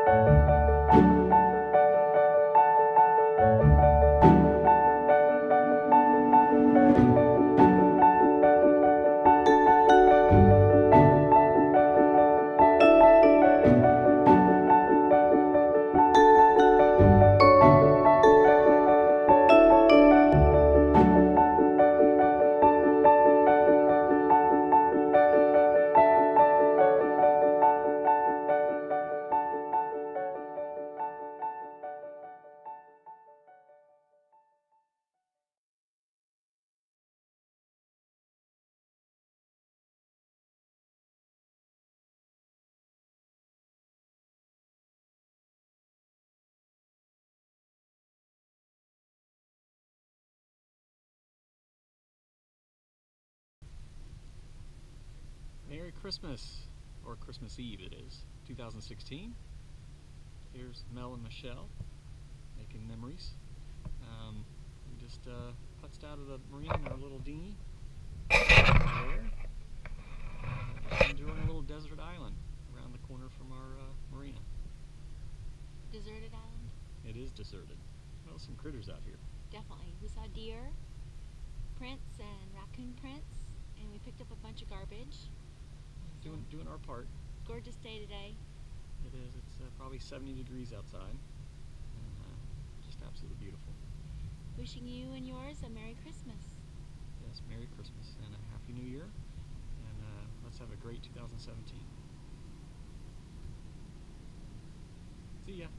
Merry Christmas, or Christmas Eve it is, 2016. Here's Mel and Michelle making memories. We just putzed out of the marina in our little dinghy there. Just enjoying a little desert island around the corner from our marina. Deserted island? It is deserted. Well, some critters out here. Definitely. We saw deer, prints, and raccoon prints, and we picked up a bunch of garbage. Doing our part. Gorgeous day today. It is. It's probably 70 degrees outside, and just absolutely beautiful. Wishing you and yours a Merry Christmas. Yes, Merry Christmas and a Happy New Year, and let's have a great 2017. See ya.